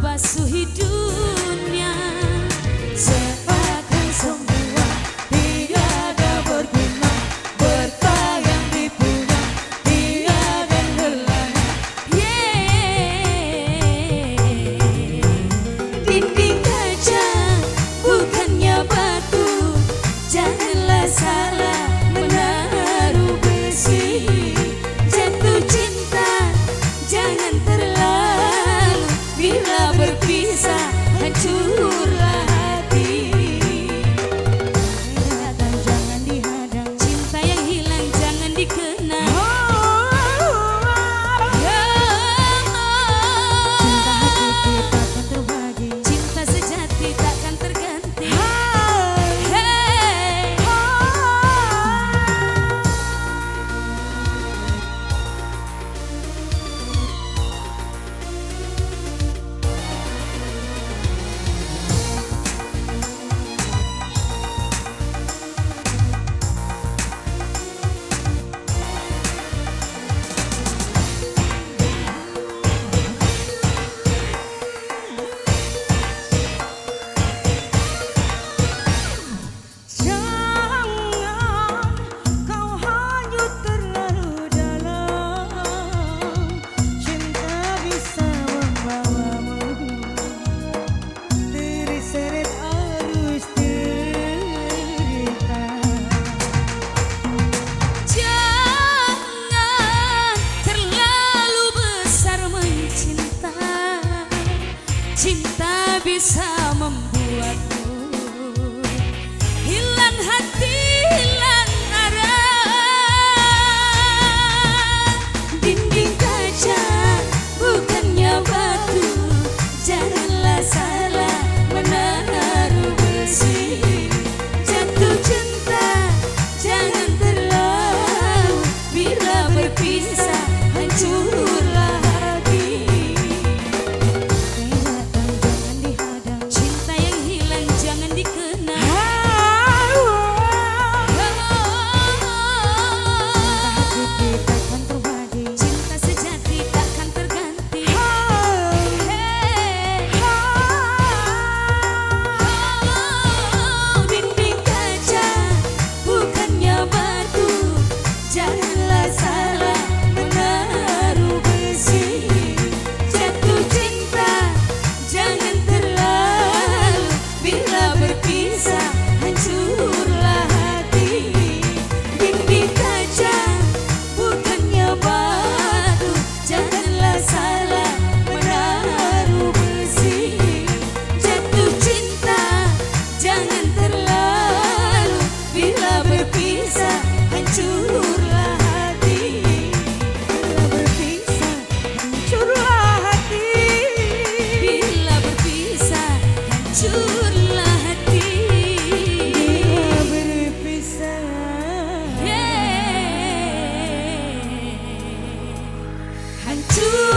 membasuhi dunia. Seakan semua tiada berguna, bertayang di punya tiada helanya. Dinding kaca bukannya batu, janganlah salah menaruh besi. Jatuh cinta jangan terlalu, bila berpisah hancurlah hati. Datang jangan dihadang, cinta yang hilang jangan dikenang. Cinta hakiki takkan terbagi, cinta sejati takkan terganti. Cinta bisa membuatmu hilang hati, hilang arah. Dinding kaca bukannya batu, janganlah salah menaruh besi. Jatuh cinta jangan terlalu, bila berpisah hancurlah hati. Hancur